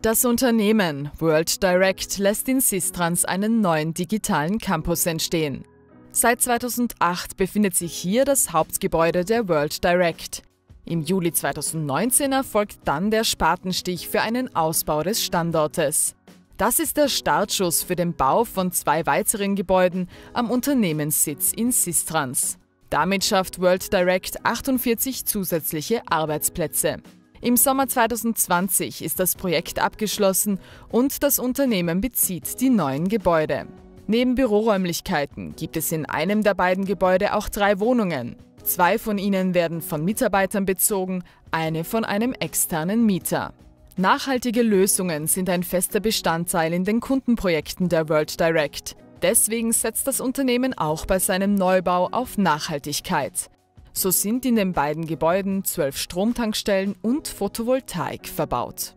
Das Unternehmen World Direct lässt in Sistrans einen neuen digitalen Campus entstehen. Seit 2008 befindet sich hier das Hauptgebäude der World Direct. Im Juli 2019 erfolgt dann der Spatenstich für einen Ausbau des Standortes. Das ist der Startschuss für den Bau von 2 weiteren Gebäuden am Unternehmenssitz in Sistrans. Damit schafft World Direct 48 zusätzliche Arbeitsplätze. Im Sommer 2020 ist das Projekt abgeschlossen und das Unternehmen bezieht die neuen Gebäude. Neben Büroräumlichkeiten gibt es in einem der beiden Gebäude auch 3 Wohnungen. 2 von ihnen werden von Mitarbeitern bezogen, eine von einem externen Mieter. Nachhaltige Lösungen sind ein fester Bestandteil in den Kundenprojekten der World Direct. Deswegen setzt das Unternehmen auch bei seinem Neubau auf Nachhaltigkeit. So sind in den beiden Gebäuden 12 Stromtankstellen und Photovoltaik verbaut.